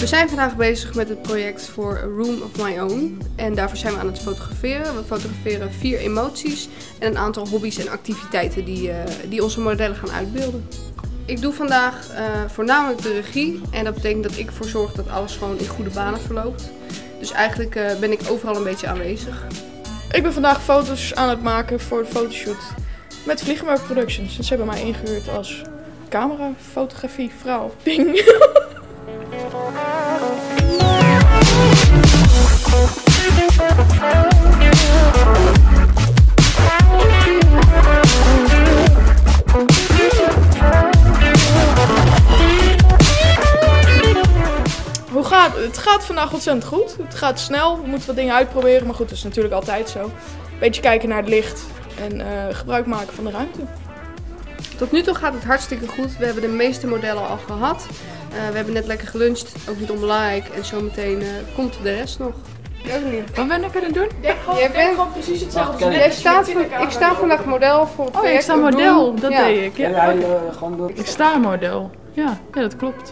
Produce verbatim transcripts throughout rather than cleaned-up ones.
We zijn vandaag bezig met het project voor A Room of My Own. En daarvoor zijn we aan het fotograferen. We fotograferen vier emoties en een aantal hobby's en activiteiten die, uh, die onze modellen gaan uitbeelden. Ik doe vandaag uh, voornamelijk de regie en dat betekent dat ik ervoor zorg dat alles gewoon in goede banen verloopt. Dus eigenlijk uh, ben ik overal een beetje aanwezig. Ik ben vandaag foto's aan het maken voor de fotoshoot met Vliegenberg Productions. Ze hebben mij ingehuurd als camera, fotografie, vrouw, ding. Hoe gaat het? Het gaat vandaag ontzettend goed. Het gaat snel, we moeten wat dingen uitproberen, maar goed, dat is natuurlijk altijd zo. Een beetje kijken naar het licht en uh, gebruik maken van de ruimte. Tot nu toe gaat het hartstikke goed. We hebben de meeste modellen al gehad. Uh, we hebben net lekker geluncht, ook niet onbelangrijk. En zometeen uh, komt de rest nog. Ik ook niet. Wat ben ik aan het doen? Denk gewoon, Jij bent gewoon precies hetzelfde. Wacht, jij staat van, ik sta vandaag model voor het Oh, project. ik sta model. Dat ja. deed ik. Ja. Ja, uh, gewoon de... Ik sta model. Ja, ja, dat klopt.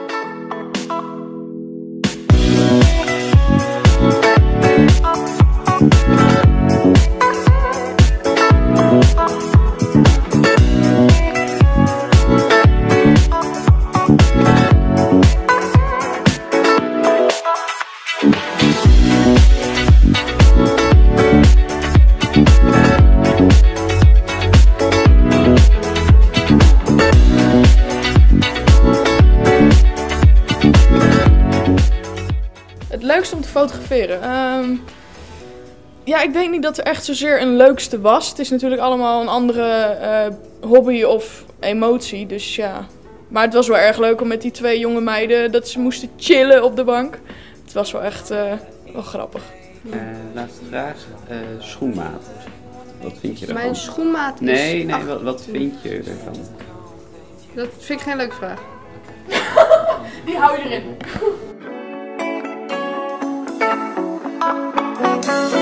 Het leukste om te fotograferen? Um, ja, ik denk niet dat er echt zozeer een leukste was. Het is natuurlijk allemaal een andere uh, hobby of emotie, dus ja. Maar het was wel erg leuk om met die twee jonge meiden, dat ze moesten chillen op de bank. Het was wel echt uh, wel grappig. Uh, laatste vraag, uh, schoenmaat. Wat vind je ervan? Mijn schoenmaat is... Nee, nee, wat, wat vind je ervan? Dat vind ik geen leuke vraag. Die hou je erin.